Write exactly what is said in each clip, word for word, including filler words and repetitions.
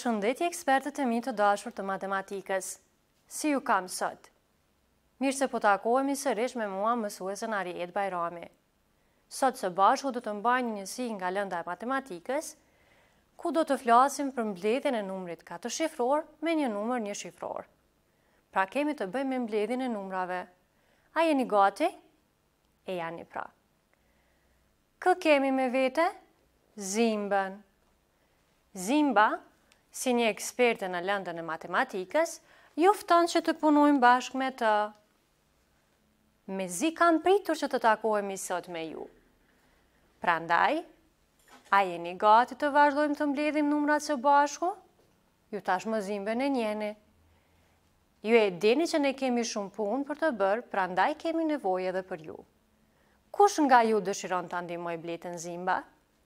Përshëndetje ekspertët e mi të dashur të matematikës. Si ju kam sot? Mirë se po takohemi sërish me mua mësuesen Ariet Bajrami. Sot së bashku do të mbajnë një njësi nga lënda e matematikës, ku do të flasim për mbledhjen e numrit katër shifror me një numër një shifror. Pra kemi të bëjmë me mbledhjen e numrave. A jeni gati? E jani pra. Kë kemi me vete? Zimbën. Zimba, si një eksperte në lëndën e matematikës, jufton që të punojmë bashkë me të. Me zi kam pritur që të takohemi sot me ju. Prandaj, a jeni gati të vazhdojmë të mbledhim numrat së bashku? Ju tashmë Zimbën e njeni. Ju e dini që ne kemi shumë punë për të bërë, prandaj kemi nevojë edhe për ju. Kush nga ju dëshiron të ndihmoj bletën Zimba?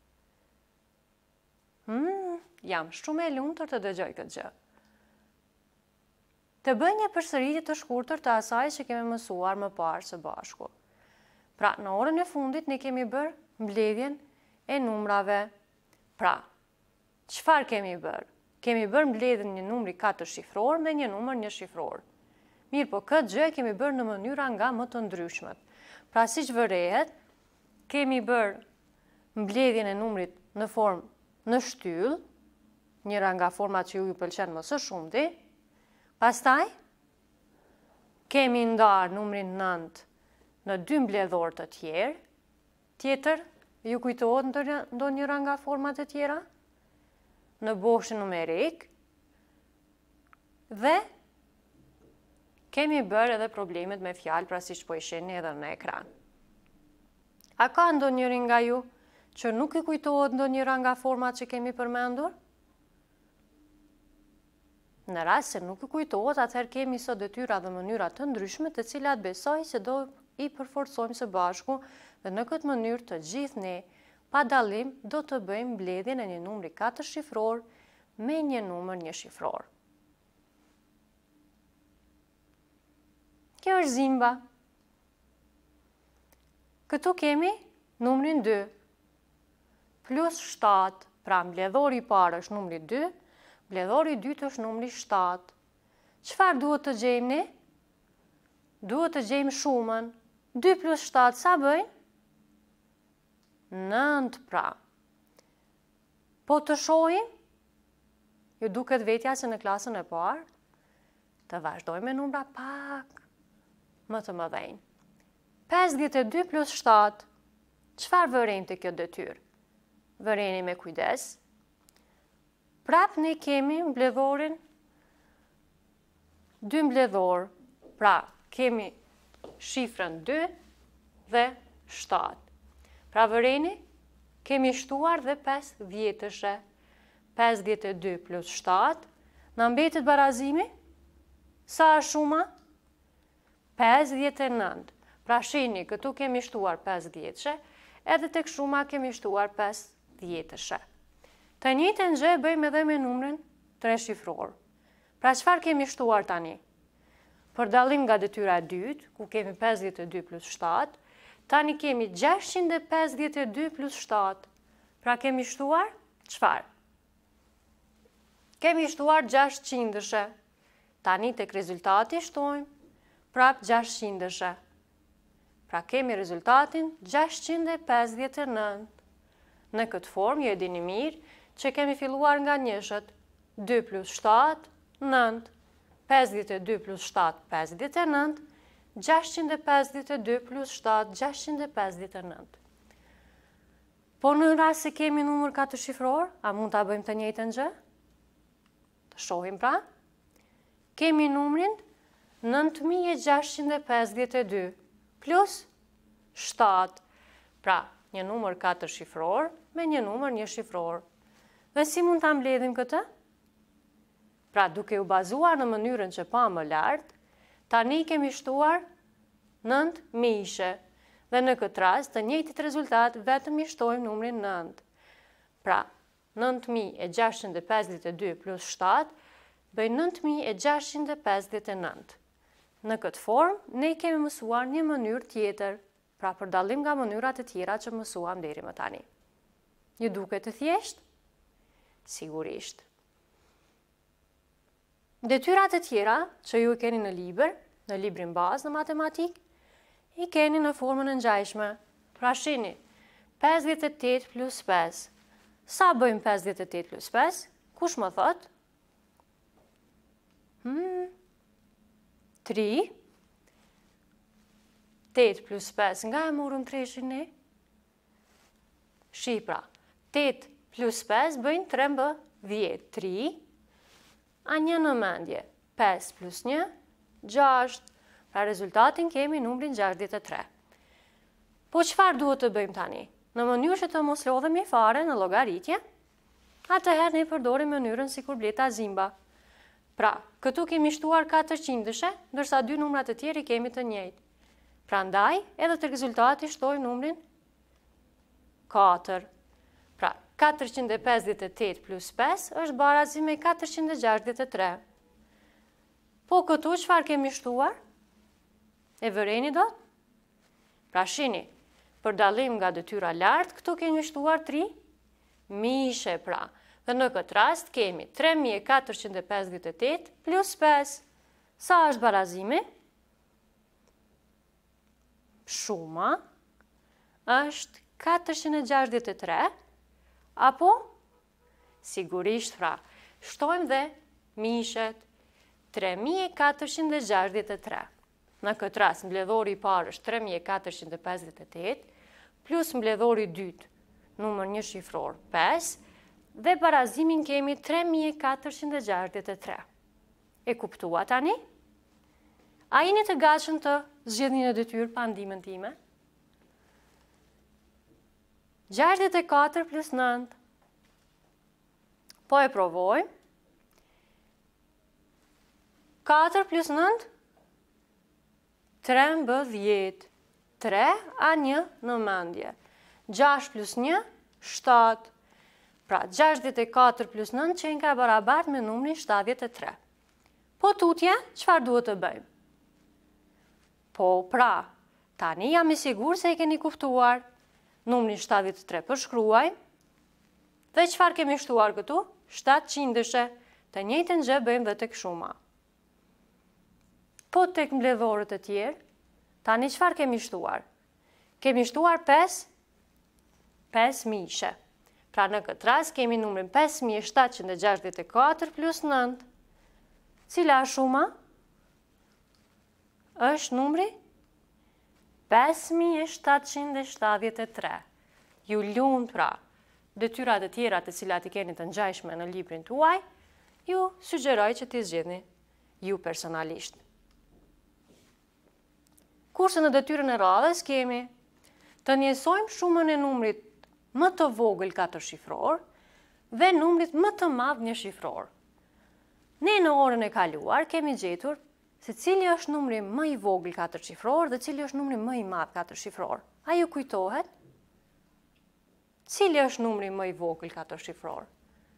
Hmm, jam shumë e lumtur të dëgjoj këtë gjë. Të bëj një përsëritje të shkurtër të asaj që kemi mësuar më parë së bashku. Pra, në orën e fundit ne kemi bërë mbledhjen e numrave. Pra, çfarë kemi bërë? Kemi bërë mbledhjen një numri katër shifror me një numër një shifror. Mirë, po këtë gjë kemi bërë në mënyra nga më të ndryshmet. Pra, siç vërehet, kemi bërë mbledhjen e numrit në formë në shtyllë, njëra nga format që ju ju pëlqen më së shumti. Pastaj, kemi ndarë numrin nëntë në dy mbledhor të tjerë. Tjetër, ju kujtohet ndonjëra nga format e tjera? Në boshin numerik. Dhe kemi bërë edhe problemet me fjalë, pra siç po i shihni edhe në ekran. A ka ndonjëri nga ju që nuk i kujtohet ndonjëra nga format që kemi përmendur? Në rast se nuk i kujtohet, atëherë kemi sot detyra dhe mënyra të ndryshme, të cilat besoj se do i përforcojmë së bashku, dhe në këtë mënyrë të gjithë ne, pa dallim, do të bëjmë mbledhjen e një numri katër shifror me një numër një shifror. Kjo është Zimba. Këtu kemi numrin dy. Plus shtatë, pra mbledhori i parë është numri dy, mbledhori i dytë është numri shtatë. Çfarë duhet të gjejmë ne? Duhet të gjejmë shumën. dy plus shtatë sa bëjnë? nëntë pra. Po të shohim, ju duket vetja se në klasën e parë, të vazhdojmë me numra pak më të mëdhenj. pesëdhjetë e dy plus shtatë, çfarë vërejmë të kjo detyrë? Vëreni me kujdes. Prap ne kemi mbledhorin dy mbledhor. Pra, kemi shifrën dy dhe shtatë. Pra vëreni, kemi shtuar dhe pesëdhjetëshe. pesëdhjetë e dy plus shtatë. Në mbetet barazimi? Sa është shuma? pesëdhjetë e nëntë. Pra shihni, këtu kemi shtuar pesëdhjetëshe, edhe tek shuma kemi shtuar pesëdhjetëshe. Të njëjtën gjë bëjmë edhe me numrin tre shifror. Pra çfarë kemi shtuar tani? Për dallim nga detyra e dytë, ku kemi pesëdhjetë e dy plus shtatë, tani kemi gjashtëqind e pesëdhjetë e dy plus shtatë. Pra kemi shtuar çfarë? Kemi shtuar gjashtëqindëshe. Tani tek rezultati shtojmë prap gjashtëqindëshe. Pra kemi rezultatin gjashtëqind e pesëdhjetë e nëntë. Në këtë formë, ju e dini mirë që kemi filluar nga njëshët. dy plus shtatë, nëntë. pesëdhjetë e dy plus shtatë, pesëdhjetë e nëntë. gjashtëqind e pesëdhjetë e dy plus shtatë, gjashtëqind e pesëdhjetë e nëntë. Po në rast se kemi numër katër shifror, a mund ta bëjmë të njëjtën gjë? Të shohim pra. Kemi numrin nëntë mijë e gjashtëqind e pesëdhjetë e dy plus shtatë. Pra, një numër katër shifror me një numër një shifror. Dhe si mund ta mbledhim këtë? Pra, duke u bazuar në mënyrën që pa më lartë, tani kemi shtuar nëntë mijë. Dhe në këtë rast, të njëjtit rezultat, vetëm i shtojmë numrin nëntë. Pra, nëntë mijë e gjashtëqind e pesëdhjetë e dy plus shtatë, bëjnë nëntë mijë e gjashtëqind e pesëdhjetë e nëntë. Në këtë formë, ne kemi mësuar një mënyrë tjetër, pra për dallim nga mënyrat e tjera që mësuam deri më tani. Ju duket të thjeshtë? Sigurisht. Detyrat e tjera që ju keni në libër, në librin bazë në matematik, i keni në formën e ngjajshme. Pra shini, pesëdhjetë e tetë plus pesë. Sa bëjmë pesëdhjetë e tetë plus pesë? Kush më thot? Hmm. tri. tetë plus pesë, nga e morëm treshin ne? Shi pra, tetë plus pesë bëjnë trembëdhjetë. tri. A një në mendje, pesë plus një, gjashtë. Pra rezultatin kemi numrin gjashtëdhjetë e tre. Po çfarë duhet të bëjmë tani? Në mënyrë që të mos lodhemi fare në llogaritje, atëherë ne përdorim mënyrën si kur bleta zimba. Pra, këtu kemi shtuar katërqindëshe, ndërsa dy numrat e tjerë i kemi të njëjtë. Prandaj, edhe të rezultati shtojmë numrin katër. Pra, katërqind e pesëdhjetë e tetë plus pesë është barazi me katërqind e gjashtëdhjetë e tre. Po këtu çfarë kemi shtuar? E vëreni dot? Pra shini, për dallim nga detyra lartë, këtu kemi shtuar tri mishe pra. Dhe në këtë rast kemi tre mijë e katërqind e pesëdhjetë e tetë plus pesë. Sa është barazimi? Shuma është katërqind e gjashtëdhjetë e tre, apo? Sigurisht pra, shtojmë dhe mishet. tre mijë e katërqind e gjashtëdhjetë e tre. Në këtë rast, mbledhori i parë është tre mijë e katërqind e pesëdhjetë e tetë, plus mbledhori i dytë, numër një shifror, pesë, dhe barazimin kemi tre mijë e katërqind e gjashtëdhjetë e tre. E kuptua tani? A jeni të gatshëm të zgjedhni në detyrë pa ndihmën time? gjashtëdhjetë e katër plus nëntë. Po e provojmë. katër plus nëntë? trembëdhjetë. tre a një në mendje. gjashtë plus një, shtatë. Pra, gjashtëdhjetë e katër plus nëntë qenë ka barabartë me numrin shtatëdhjetë e tre. Po tutje, çfarë duhet të bëjmë? Po, pra, tani jam i sigurt se e keni kuptuar. Numrin shtatëdhjetë e tre përshkruaj. Dhe çfarë kemi shtuar këtu? shtatëqindëshe. Të njëjtën gjë bëjmë dhe tek shuma. Po tek mbledhorët e tjerë, tani çfarë kemi shtuar? Kemi shtuar pesë, pesë mishe. Pra në këtë rast kemi numrin pesë mijë e shtatëqind e gjashtëdhjetë e katër plus nëntë. Cila është shuma? Është numri pesë mijë e shtatëqind e shtatëdhjetë e tre. Ju lumt pra, detyrat e tjera të cilat i keni të ngjashme në librin tuaj, ju sugjeroj që t'i zgjedhni ju personalisht. Kurse në detyrën e radhës kemi të njësojmë shumën e numrit më të vogël katër shifror dhe numrit më të madh një shifror. Ne në orën e kaluar kemi gjetur se cili është numri më i vogël katër shifror dhe cili është numri më i madh katër shifror. A ju kujtohet? Cili është numri më i vogël katër shifror?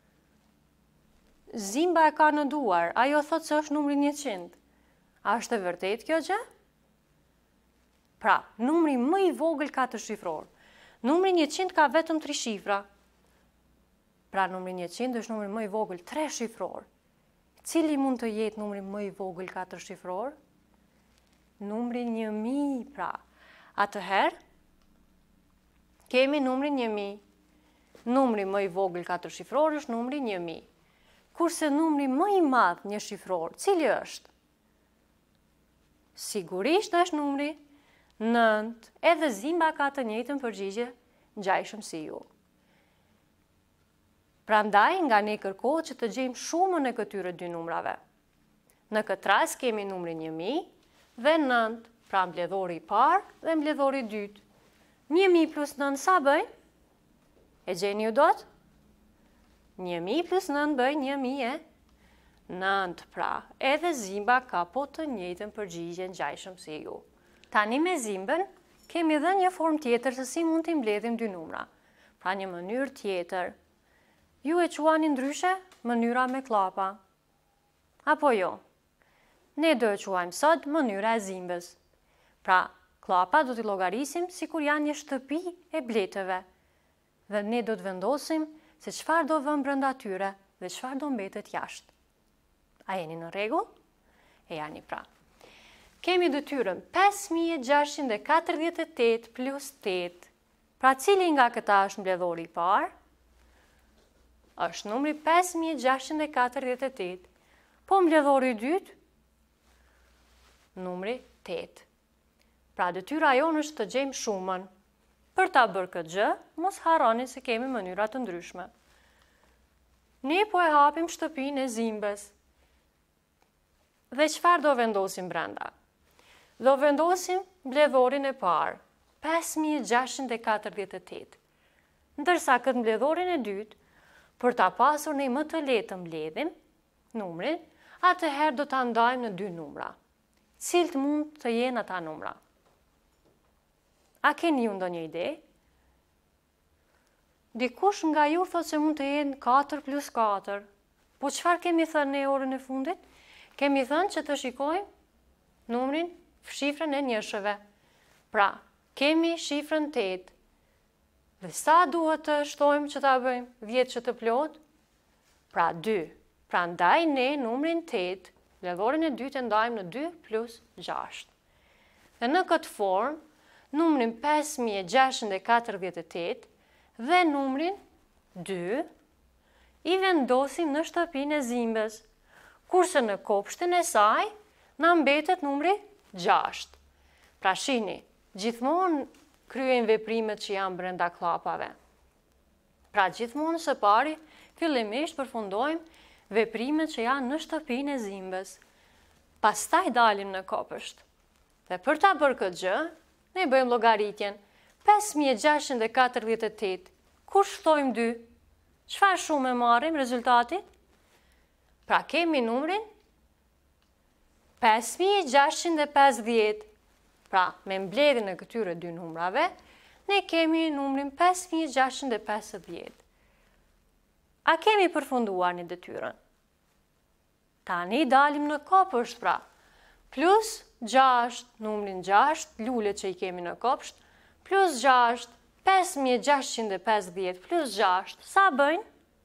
Zimba e ka në duar, ajo thot se është numri njëqind. A është e vërtet kjo gjë? Pra, numri më i vogël katër shifror. Numri njëqind ka vetëm tri shifra. Pra, numri njëqind është numri më i vogël tre shifror. Cili mund të jetë numri më i vogël katër shifror? Numri një mijë, pra. Atëherë, kemi numri një mijë. Numri më i vogël katër shifror është numri një mijë. Kurse numri më i madh një shifror, cili është? Sigurisht është numri nëntë, edhe Zimba ka të njëjtën përgjigje ngjajshëm si ju. Prandaj, nga ne kërkohet që të gjejmë shumën e këtyre dy numrave. Në këtë rast kemi numrin një mijë dhe nëntë, pra mbledhori i parë dhe mbledhori i dytë. një mijë plus nëntë sa bëj? E gjeni ju dot? një mijë plus nëntë bëj një mijë e nëntë, pra edhe Zimba ka po të njëjtën përgjigje ngjajshëm si ju. Tani me Zimbën kemi dhe një formë tjetër se si mund t'i mbledhim dy numra. Pra një mënyrë tjetër. Ju e quani ndryshe mënyra me klapa. Apo jo? Ne do e quajmë sot mënyra e Zimbës. Pra, klapa do t'i llogarisim si kur janë një shtëpi e bletëve. Dhe ne do të vendosim se çfarë do vëmë brenda tyre dhe çfarë do mbetet jashtë. A jeni në rregull? E jani pra. Kemi detyrën pesë mijë e gjashtëqind e katërdhjetë e tetë plus tetë. Pra cili nga këta është mbledhori i parë? Është numri pesë mijë e gjashtëqind e katërdhjetë e tetë. Po mbledhori i dytë? Numri tetë. Pra detyra jonë është të gjejmë shumën. Për ta bërë këtë gjë, mos harroni se kemi mënyra të ndryshme. Ne po e hapim shtëpinë e zimbës. Dhe çfarë do vendosim brenda? Do vendosim mbledhorin e parë, pesë mijë e gjashtëqind e katërdhjetë e tetë. Ndërsa këtë mbledhorin e dytë, për ta pasur ne më të lehtë të mbledhim numrin, atëherë do ta ndajmë në dy numra. Cilët mund të jenë ata numra? A keni ju ndonjë ide? Dikush nga ju thotë se mund të jenë katër plus katër. Po çfarë kemi thënë në orën e fundit? Kemi thënë që të shikojmë numrin, shifrën e njëshëve. Pra, kemi shifrën tetë. Dhe sa duhet të shtojmë që ta bëjmë dhjetë që të plot? Pra dy. Pra ndaj ne numrin tetë, mbledhorin e dytë e ndajmë në dy plus gjashtë. Dhe në këtë formë, numrin pesë mijë e gjashtëqind e katërdhjetë e tetë dhe numrin dy i vendosim në shtëpinë e zimbës, kurse në kopshtin e saj na mbetet numri gjashtë. Pra shihni, gjithmonë kryejmë veprimet që janë brenda klapave. Pra gjithmonë së pari, fillimisht përfundojmë veprimet që janë në shtëpinë e zimbës. Pastaj dalim në kopësht. Dhe për ta bërë këtë gjë, ne bëjmë llogaritjen. pesë mijë e gjashtëqind e katërdhjetë e tetë. Kur shtojmë dy? Çfarë shumë e marrim rezultatin? Pra kemi numrin pesë mijë e gjashtëqind e pesëdhjetë. Pra, me mbledhjen e këtyre dy numrave, ne kemi numrin pesë mijë e gjashtëqind e pesëdhjetë. A kemi përfunduar një detyrën? Tani dalim në kopësht pra. Plus gjashtë, numrin gjashtë, lulet që i kemi në kopsht, plus gjashtë, pesë mijë e gjashtëqind e pesëdhjetë plus gjashtë, sa bëjnë?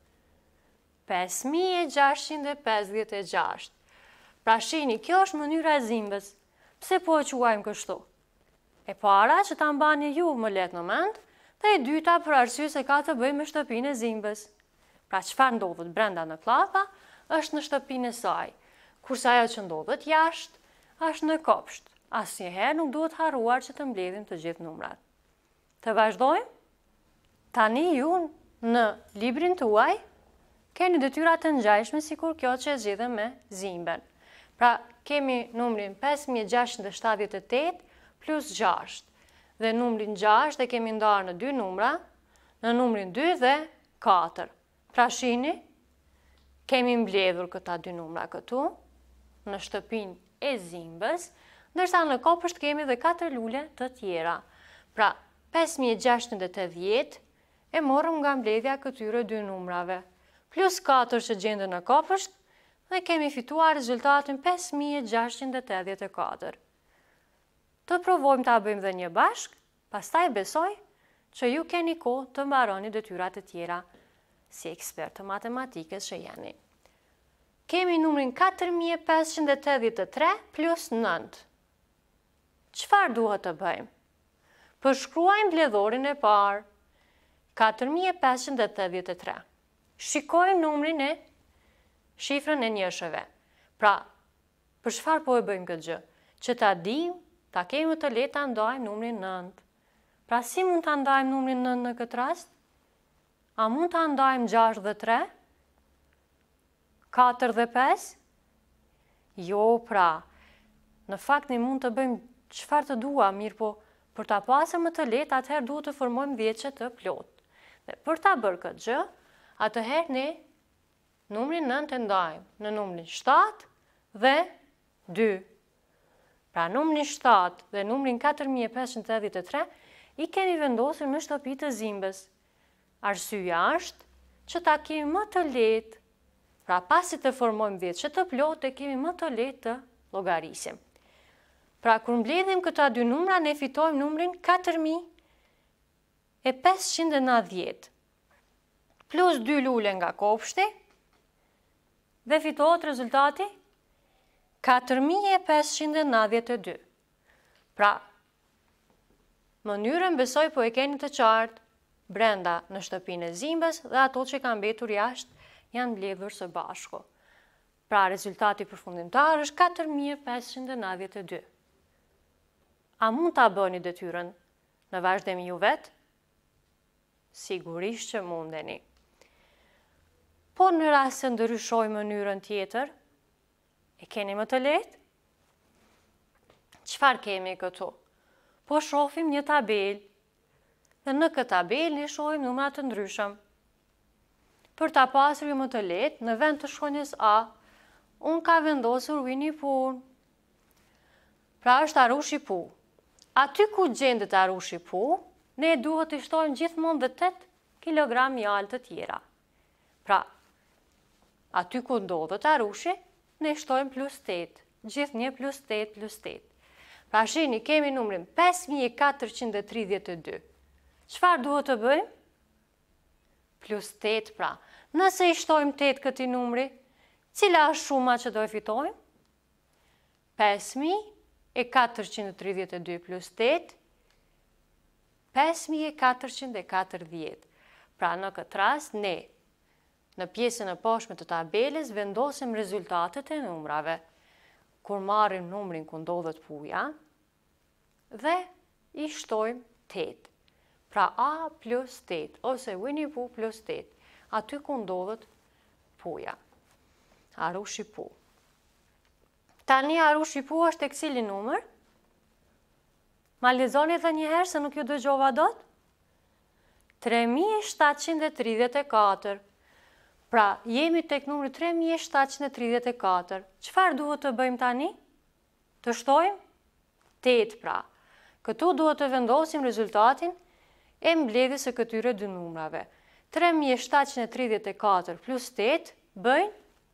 pesë mijë e gjashtëqind e pesëdhjetë e gjashtë. Pra shihni, kjo është mënyra e zimbës. Pse po e quajmë kështu? E para që ta mbani ju më lehtë në mend, dhe e dyta për arsye se ka të bëjë me shtëpinë e zimbës. Pra çfarë ndodhet brenda në klapa, është në shtëpinë e saj, kurse ajo që ndodhet jashtë është në kopsht. Asnjëherë nuk duhet harruar që të mbledhim të gjithë numrat. Të vazhdojmë? Tani ju në librin tuaj keni detyra të ngjashme sikur kjo që e zgjidhem me zimbën. Pra kemi numrin pesë mijë e gjashtëqind e shtatëdhjetë e tetë plus gjashtë. Dhe numrin gjashtë e kemi ndarë në dy numra, në numrin dy dhe katër. Pra shihni, kemi mbledhur këta dy numra këtu, në shtëpinë e zimbës, ndërsa në kopësht kemi dhe katër lule të tjera. Pra, pesë mijë e gjashtëqind e tetëdhjetë e morëm nga mbledhja këtyre dy numrave, plus katër që gjende në kopësht, dhe kemi fituar rezultatin pesë mijë e gjashtëqind e tetëdhjetë e katër. Të provojmë ta bëjmë dhe një bashk, pastaj besoj që ju keni kohë të mbaroni detyrat e tjera, si ekspert të matematikës që jeni. Kemi numrin katër mijë e pesëqind e tetëdhjetë e tre plus nëntë. Çfarë duhet të bëjmë? Përshkruajmë mbledhorin e parë, katër mijë e pesëqind e tetëdhjetë e tre. Shikojmë numrin e shifrën e njëshëve. Pra, për çfarë po e bëjmë këtë gjë? Që ta dim, ta kemi të lehtë ta ndajmë numrin nëntë. Pra si mund ta ndajmë numrin nëntë në këtë rast? A mund ta ndajmë gjashtë dhe tre? katër dhe pesë? Jo, pra. Në fakt ne mund të bëjmë çfarë të dua, mirë po për ta pasur më të lehtë, atëherë duhet të formojmë dhjetësh të plotë. Dhe për ta bërë këtë gjë, atëherë ne numrin nëntë e ndajmë në numrin shtatë dhe dy. Pra numrin shtatë dhe numrin katër mijë e pesëqind e tetëdhjetë e tre i kemi vendosur në shtëpi të zimbës. Arsyeja është që ta kemi më të lehtë. Pra pasi të formojmë dhjetësh të plotë, e kemi më të lehtë të llogarisim. Pra kur mbledhim këta dy numra, ne fitojmë numrin katër mijë e pesëqind e nëntëdhjetë. Plus dy lule nga kopshti, dhe fitohet rezultati katër mijë e pesëqind e nëntëdhjetë e dy. Pra, mënyrën besoj po e keni të qartë, brenda në shtëpinë e Zimbës dhe ato që kanë mbetur jashtë janë mbledhur së bashku. Pra, rezultati përfundimtar është katër mijë e pesëqind e nëntëdhjetë e dy. A mund ta bëni detyrën në vazhdim ju vetë? Sigurisht që mundeni. Po në rast se ndryshoj mënyrën tjetër, e keni më të lehtë? Çfarë kemi këtu? Po shohim një tabelë, dhe në këtë tabelë ne shohim numra të ndryshëm. Për ta pasur më të lehtë, në vend të shkronjës A, unë ka vendosur Winnie Pooh. Pra është Arushi Pooh. Aty ku gjendet Arushi Pooh, ne duhet të shtojmë gjithmonë dhe tetë kilogram mjalë të tjera. Pra, aty ku ndodhet Arushi, ne shtojmë plus tetë, gjithë një plus tetë plus tetë. Pra shini, kemi numrin pesë mijë e katërqind e tridhjetë e dy. Çfarë duhet të bëjmë? Plus tetë pra. Nëse i shtojmë tetë këtij numri, cila është shuma që do e fitojmë? pesë mijë e katërqind e tridhjetë e dy plus tetë, pesë mijë e katërqind e katërdhjetë. Pra në këtë rast, ne, në pjesën e poshtme të tabelës, vendosim rezultatet e numrave. Kur marrim numrin ku ndodhet puja, dhe i shtojmë tetë. Pra A plus tetë, ose Winnie Pooh plus tetë, aty ku ndodhet puja. Arushi Pooh. Tani Arushi Pooh është tek cili numër? Ma lexoni edhe një herë se nuk ju dëgjova dot? tre mijë e shtatëqind e tridhjetë e katër. Pra, jemi tek numri tre mijë e shtatëqind e tridhjetë e katër. Çfarë duhet të bëjmë tani? Të shtojmë tetë pra. Këtu duhet të vendosim rezultatin e mbledhjes së këtyre dy numrave. tre mijë e shtatëqind e tridhjetë e katër plus tetë bëjnë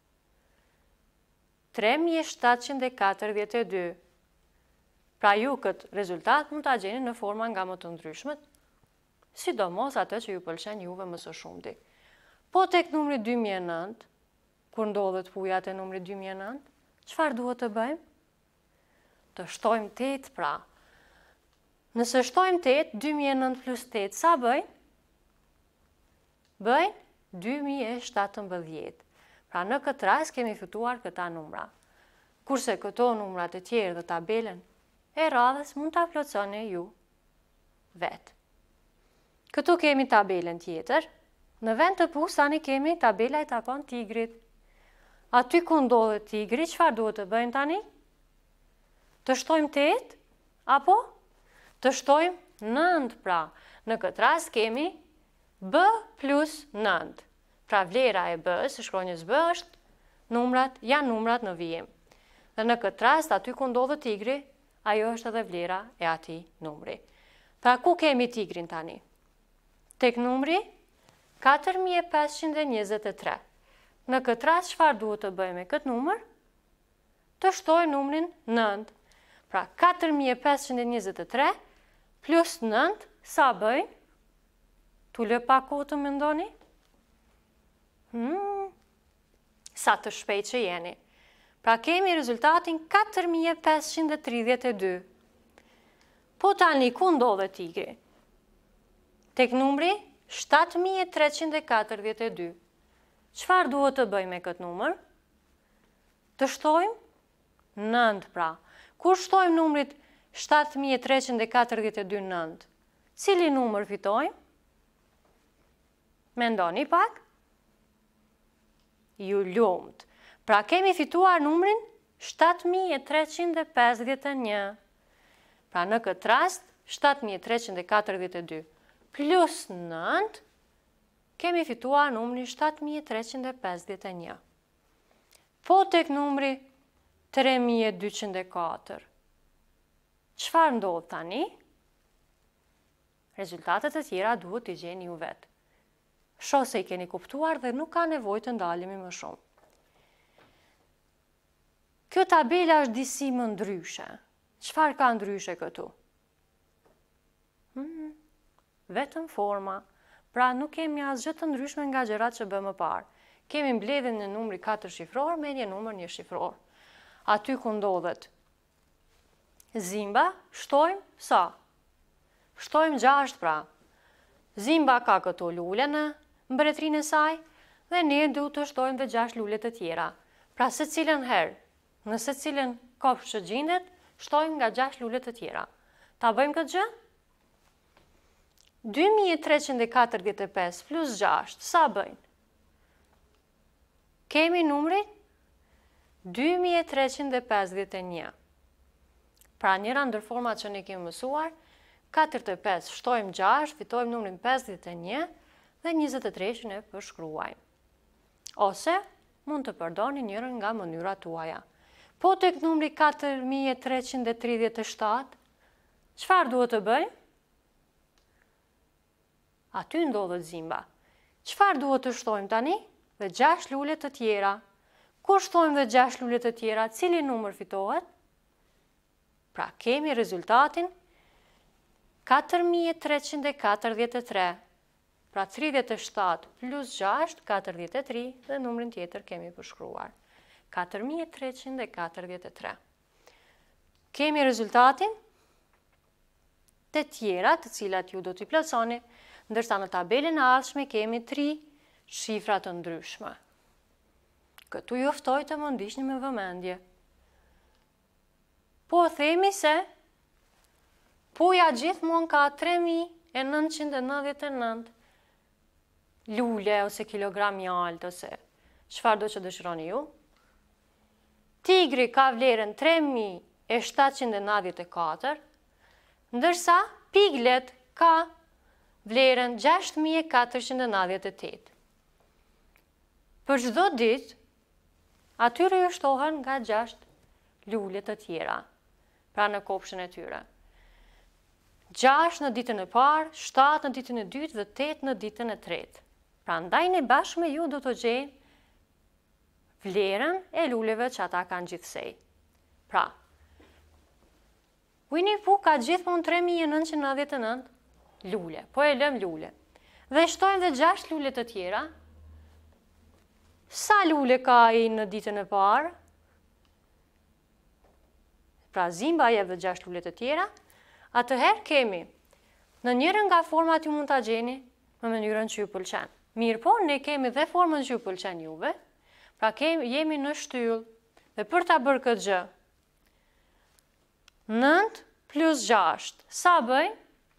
tre mijë e shtatëqind e katërdhjetë e dy. Pra ju këtë rezultat mund ta gjeni në forma nga më të ndryshmet, sidomos atë që ju pëlqen juve më së shumti. Po tek numri dy mijë e nëntë, kur ndodhet puja te numri dy mijë e nëntë, çfarë duhet të bëjmë? Të shtojmë tetë pra. Nëse shtojmë tetë, dy mijë e nëntë plus tetë, sa bëjnë? Bëjnë dy mijë e shtatëmbëdhjetë. Pra në këtë rast kemi fituar këta numra. Kurse këto numrat e tjerë dhe tabelën e radhës mund ta plotësoni ju vetë. Këtu kemi tabelën tjetër. Në vend të Pooh tani kemi tabela i takon tigrit. Aty ku ndodhet tigri, çfarë duhet të bëjmë tani? Të shtojmë tetë apo të shtojmë nëntë pra. Në këtë rast kemi B plus nëntë. Pra vlera e B, së shkronjës B është numrat, janë numrat në vijim. Dhe në këtë rast aty ku ndodhet tigri, ajo është edhe vlera e atij numri. Pra ku kemi tigrin tani? Tek numri katër mijë e pesëqind e njëzet e tre. Në këtë rast çfarë duhet të bëjmë me këtë numër? Të shtojmë numrin nëntë. Pra katër mijë e pesëqind e njëzet e tre plus nëntë sa bëjnë? Tu lë pak kohë të mendoni? Hmm, sa të shpejt që jeni. Pra kemi rezultatin katër mijë e pesëqind e tridhjetë e dy. Po tani ku ndodhet tigri? Tek numri shtatë mijë e treqind e katërdhjetë e dy. Çfarë duhet të bëjmë me këtë numër? Të shtojmë nëntë pra. Kur shtojmë numrit shtatë mijë e treqind e katërdhjetë e dy nëntë, cili numër fitojmë? Mendoni pak? Ju lumt. Pra kemi fituar numrin shtatë mijë e treqind e pesëdhjetë e një. Pra në këtë rast, shtatë mijë e treqind e katërdhjetë e dy plus nëntë, kemi fituar numrin shtatë mijë e treqind e pesëdhjetë e një. Po tek numri tre mijë e dyqind e katër. Çfarë ndodh tani? Rezultatet e tjera duhet t'i gjeni ju vetë. Shoh se i keni kuptuar dhe nuk ka nevojë të ndalemi më shumë. Kjo tabela është disi më ndryshe. Çfarë ka ndryshe këtu? Hmm, vetëm forma. Pra nuk kemi asgjë të ndryshme nga gjërat që bëmë më parë. kemi mbledhjen në numri katër shifror me një numër një shifror. Aty ku ndodhet zimba, shtojmë sa? Shtojmë gjashtë pra. Zimba ka këto lule në mbretërinë e saj dhe ne duhet të shtojmë dhe gjashtë lule të tjera. Pra se cilën herë, në se cilën kopsh që gjendet, shtojmë nga gjashtë lule të tjera. Ta bëjmë këtë gjë? dy mijë e treqind e katërdhjetë e pesë plus gjashtë, sa bëjnë? Kemi numrin dy mijë e treqind e pesëdhjetë e një. Pra njëra ndër format që ne kemi mësuar, katërdhjetë e pesë shtojmë gjashtë, fitojmë numrin pesëdhjetë e një dhe njëzet e tre-shin e përshkruajmë. Ose mund të përdorni njërën nga mënyrat tuaja. Po tek numri katër mijë e treqind e tridhjetë e shtatë, çfarë duhet të bëjmë? Aty ndodhet zimba. Çfarë duhet të shtojmë tani? Dhe gjashtë lule të tjera. Kur shtojmë dhe gjashtë lule të tjera, cili numër fitohet? Pra kemi rezultatin katër mijë e treqind e katërdhjetë e tre. Pra tridhjetë e shtatë plus gjashtë, katërdhjetë e tri dhe numrin tjetër kemi përshkruar. katër mijë e treqind e katërdhjetë e tre. Kemi rezultatin të tjera të cilat ju do t'i plotësoni, ndërsa në tabelën e ardhshme kemi tri shifra të ndryshme. Këtu ju ftoj të më ndiqni me vëmendje. Po themi se puja gjithmonë ka tre mijë e nëntëqind e nëntëdhjetë e nëntë lule ose kilogram mjalt ose çfarë do që dëshironi ju. Tigri ka vlerën tre mijë e shtatëqind e nëntëdhjetë e katër, ndërsa piglet ka vlerën gjashtë mijë e katërqind e nëntëdhjetë e tetë. Për çdo ditë, atyre ju shtohen nga gjashtë lule të tjera, pra në kopshën e tyre. gjashtë në ditën e parë, shtatë në ditën e dytë dhe tetë në ditën e tretë. Pra ndaj ne bashkë me ju do të gjejmë vlerën e luleve që ata kanë gjithsej. Pra, Winnie Pooh ka gjithmonë tre mijë e nëntëqind e nëntëdhjetë e nëntë lule, po e lëm lule. Dhe shtojmë dhe gjashtë lule të tjera. Sa lule ka ai në ditën e parë? Pra zimba jep dhe gjashtë lule të tjera. Atëherë kemi në njërën nga format ju mund ta gjeni në mënyrën që ju pëlqen. Mirë po, ne kemi dhe formën që ju pëlqen juve. Pra kemi, jemi në shtyllë dhe për ta bërë këtë gjë. nëntë plus gjashtë, sa bëjnë?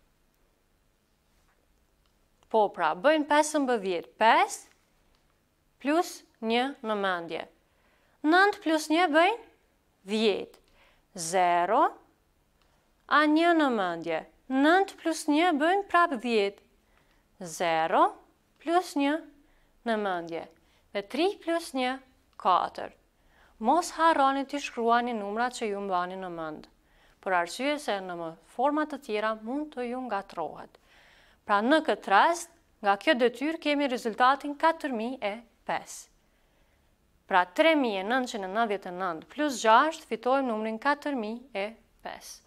Po pra, bëjnë pesëmbëdhjetë. pesë plus një në mendje. nëntë plus një bëjnë dhjetë. zero a një në mendje. nëntë plus një bëjnë prap dhjetë. zero plus një në mendje. Dhe tri plus një, katër. Mos harroni të shkruani numrat që ju mbani në mend, për arsye se në më format të tjera mund të ju ngatrohet. Pra në këtë rast, nga kjo detyrë kemi rezultatin katër mijë e pesë. Pra tre mijë e nëntëqind e nëntëdhjetë e nëntë plus gjashtë fitojmë numrin katër mijë e pesë.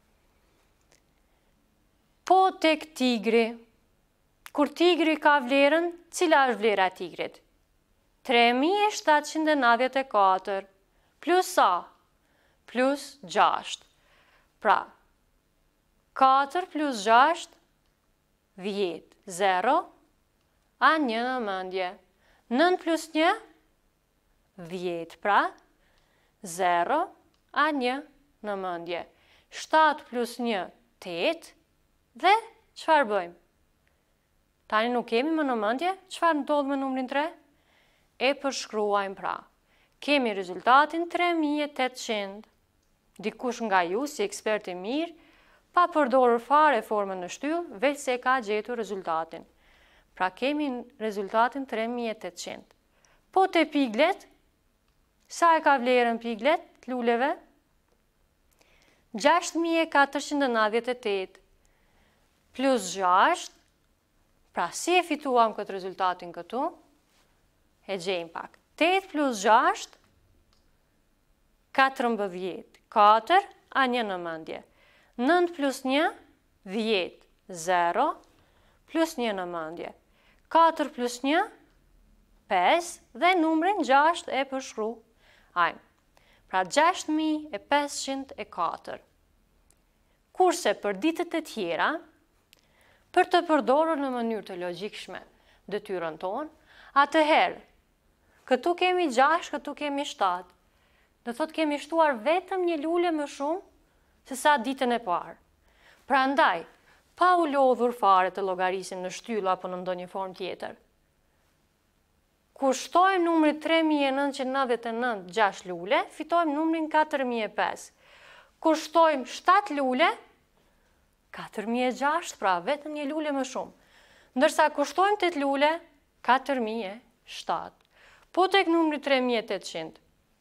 Po tek tigri, kur tigri ka vlerën, cila është vlera e tigrit? tre mijë e shtatëqind e nëntëdhjetë e katër plus sa? Plus gjashtë. Pra, katër plus gjashtë, dhjetë. zero a një në mendje. nëntë plus një, dhjetë. Pra, zero a një në mendje. shtatë plus një, tetë. Dhe, çfarë bëjmë? Tani nuk kemi më në mendje, çfarë ndodh me numrin tre? E përshkruajmë pra. Kemi rezultatin tre mijë e tetëqind. Dikush nga ju, si ekspert i mirë, pa përdorur fare formën në shtyllë, veç se ka gjetur rezultatin. Pra kemi rezultatin tre mijë e tetëqind. Po te piglet, sa e ka vlerën piglet, luleve? gjashtë mijë e katërqind e nëntëdhjetë e tetë plus gjashtë. Pra si e fituam këtë rezultatin këtu? E gjejmë pak. tetë plus gjashtë, katërmbëdhjetë. katër a një në mendje. nëntë plus një, dhjetë. zero plus një në mendje. katër plus një, pesë dhe numrin gjashtë e përshkruajmë. Pra gjashtë mijë e pesëqind e katër. Kurse për ditët e tjera, për të përdorur në mënyrë të logjikshme detyrën tonë, atëherë, këtu kemi gjashtë, këtu kemi shtatë. Do thotë kemi shtuar vetëm një lule më shumë se sa ditën e parë. Prandaj, pa u lodhur fare të llogarisim në shtylla apo në ndonjë formë tjetër. Kur shtojmë numrin tre mijë e nëntëqind e nëntëdhjetë e nëntë gjashtë lule, fitojmë numrin katër mijë e pesë. Kur shtojmë shtatë lule, katër mijë e gjashtë, pra vetëm një lule më shumë. Ndërsa kur shtojmë tetë lule, katër mijë e shtatë. Po tek numri tre mijë e tetëqind.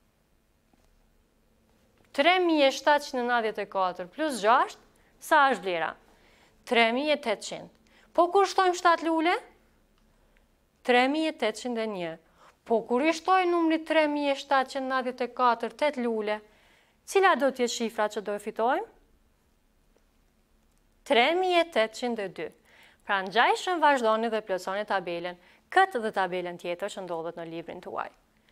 tre mijë e shtatëqind e nëntëdhjetë e katër plus gjashtë, sa është vlera? tre mijë e tetëqind. Po kur shtojmë shtatë lule? tre mijë e tetëqind e një. Po kur i shtoj numri tre mijë e shtatëqind e nëntëdhjetë e katër tetë lule, cila do t'jetë shifra që do e fitojmë? tre mijë e tetëqind e dy. Pra ngjajshëm vazhdoni dhe plotësoni tabelen, këtë dhe tabelen tjetër që ndodhet në librin tuaj.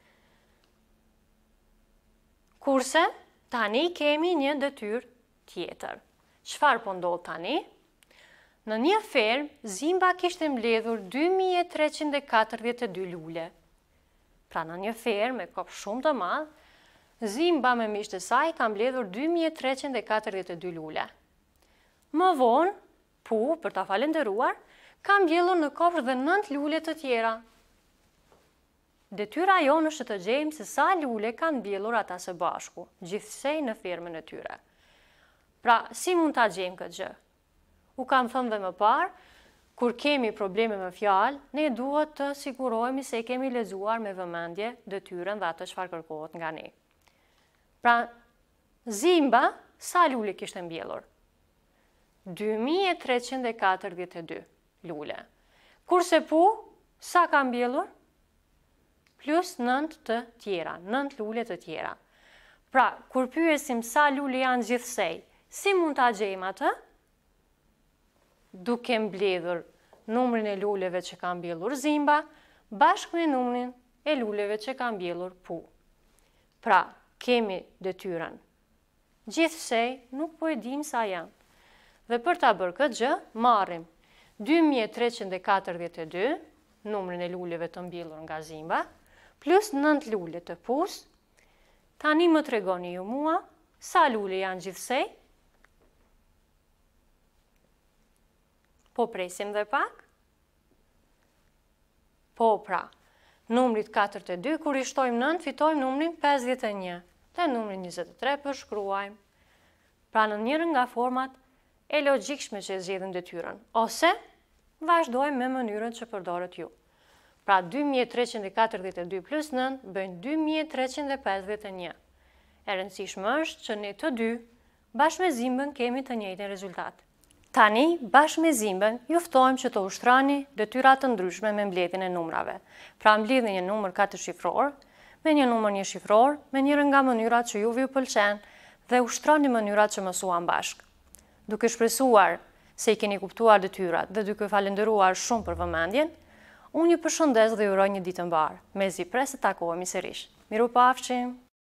Kurse, tani kemi një detyrë tjetër. Çfarë po ndodh tani? Në një fermë, Zimba kishte mbledhur dy mijë e treqind e katërdhjetë e dy lule. Pra në një fermë me kop shumë të madh, Zimba me miqtë e saj ka mbledhur dy mijë e treqind e katërdhjetë e dy lule. Më vonë, Pu, për ta falenderuar, ka mbjellur në kofshë dhe nëntë lule të tjera. Detyra jonë është të gjejmë se sa lule kanë mbjellur ata së bashku, gjithsej në fermën e tyre. Pra, si mund ta gjejmë këtë gjë? U kam thënë dhe më parë, kur kemi probleme me fjalë, ne duhet të sigurohemi se kemi lexuar me vëmendje detyrën dhe atë çfarë kërkohet nga ne. Pra, Zimba sa lule kishte mbjellur? dy mijë e treqind e katërdhjetë e dy lule. Kurse Pu, sa ka mbjellur? Plus nëntë të tjera, nëntë lule të tjera. Pra, kur pyesim sa lule janë gjithsej, si mund ta gjejmë atë? Duke mbledhur numrin e luleve që ka mbjellur Zimba, bashkë me numrin e luleve që ka mbjellur Pu. Pra, kemi detyrën. Gjithsej, nuk po e dim sa janë. Dhe për ta bërë këtë gjë, marrim dy mijë e treqind e katërdhjetë e dy, numrin e luleve të mbjellur nga Zimba, plus nëntë lule të Pus. Tani më tregoni ju mua, sa lule janë gjithsej? Po presim dhe pak? Po pra, numrit katërdhjetë e dy, kur i shtojmë nëntë, fitojmë numrin pesëdhjetë e një, dhe numrin njëzet e tre përshkruajmë. Pra në njërën nga format e logjikshme që e zgjedhim detyrën, ose vazhdojmë me mënyrën që përdoret ju. Pra dy mijë e treqind e katërdhjetë e dy plus nëntë bëjnë dy mijë e treqind e pesëdhjetë e një. E rëndësishme është që ne të dy, bashkë me Zimbën, kemi të njëjtin rezultat. Tani, bashkë me Zimbën, ju ftojmë që të ushtrani detyra të ndryshme me mbledhjen e numrave. Pra mbledhni një numër katër shifror, me një numër një shifror, me njërin nga mënyrat që juve ju pëlqen dhe ushtroni mënyrat që mësuam bashkë. Duke shpresuar se i keni kuptuar detyrat dhe duke falenderuar shumë për vëmendjen, unë ju përshëndes dhe ju uroj një ditë mbar, mezi pres të takohemi sërish. Mirupafshim!